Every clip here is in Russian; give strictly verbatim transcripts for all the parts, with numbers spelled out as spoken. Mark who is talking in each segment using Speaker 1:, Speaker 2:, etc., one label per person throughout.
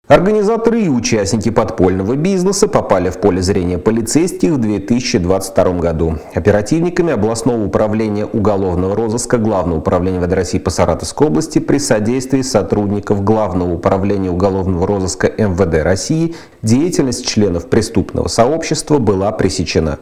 Speaker 1: Организаторы и участники подпольного бизнеса попали в поле зрения полицейских в две тысячи двадцать втором году. Оперативниками областного управления уголовного розыска Главного управления МВД России по Саратовской области при содействии сотрудников Главного управления уголовного розыска МВД России деятельность членов преступного сообщества была пресечена.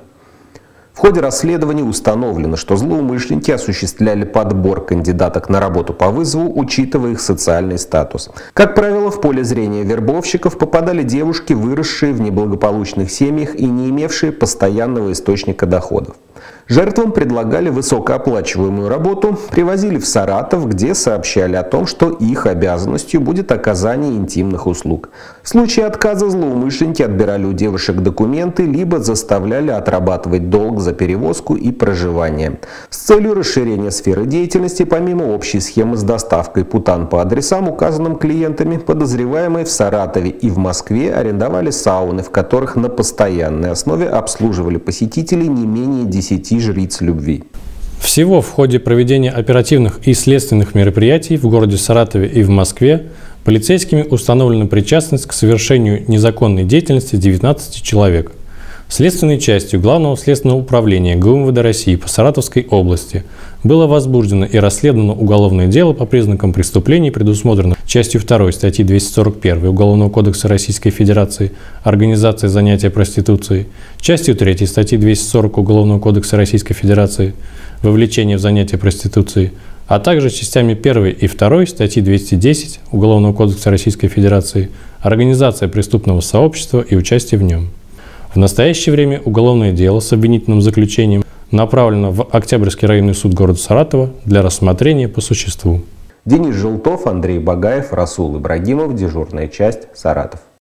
Speaker 1: В ходе расследования установлено, что злоумышленники осуществляли подбор кандидаток на работу по вызову, учитывая их социальный статус. Как правило, в поле зрения вербовщиков попадали девушки, выросшие в неблагополучных семьях и не имевшие постоянного источника доходов. Жертвам предлагали высокооплачиваемую работу, привозили в Саратов, где сообщали о том, что их обязанностью будет оказание интимных услуг. В случае отказа злоумышленники отбирали у девушек документы, либо заставляли отрабатывать долг за перевозку и проживание. С целью расширения сферы деятельности, помимо общей схемы с доставкой путан по адресам, указанным клиентами, подозреваемые в Саратове и в Москве арендовали сауны, в которых на постоянной основе обслуживали посетителей не менее десяти жриц любви.
Speaker 2: Всего в ходе проведения оперативных и следственных мероприятий в городе Саратове и в Москве полицейскими установлена причастность к совершению незаконной деятельности девятнадцати человек. Следственной частью Главного следственного управления ГУ МВД России по Саратовской области было возбуждено и расследовано уголовное дело по признакам преступлений, предусмотренных частью второй статьи двести сорок первой Уголовного кодекса Российской Федерации «Организация занятия проституцией», частью третьей статьи двести сорок Уголовного кодекса Российской Федерации «Вовлечение в занятие проституцией», а также частями первой и второй статьи двести десять Уголовного кодекса Российской Федерации «Организация преступного сообщества и участие в нем». В настоящее время уголовное дело с обвинительным заключением направлено в Октябрьский районный суд города Саратова для рассмотрения по существу.
Speaker 1: Денис Желтов, Андрей Багаев, Расул Ибрагимов, дежурная часть, Саратов.